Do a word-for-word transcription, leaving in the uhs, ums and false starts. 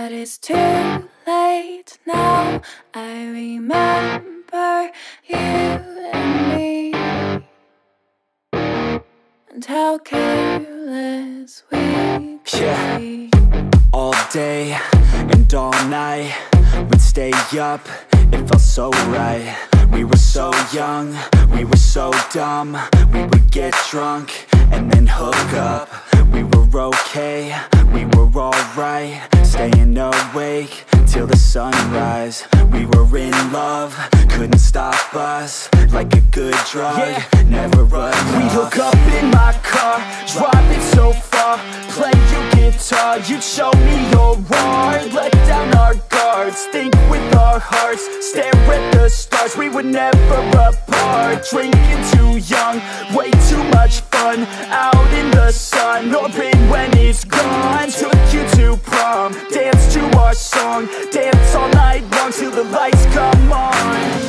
But it's too late now. I remember you and me, and how careless we could Yeah. be. All day and all night, we'd stay up, it felt so right. We were so young, we were so dumb. We would get drunk and then hook up. We were okay, we were alright, staying awake till the sunrise. We were in love, couldn't stop us, like a good drug, yeah. Never enough. We hook up in my car, driving so far, play your guitar, you'd show me your art. Let down our guards, think with our hearts, stare at the stars. We were never apart, drinking too young, way too much fun, out in the sun, open when it's gone. Took you to prom, dance to our song, dance all night long till the lights come on.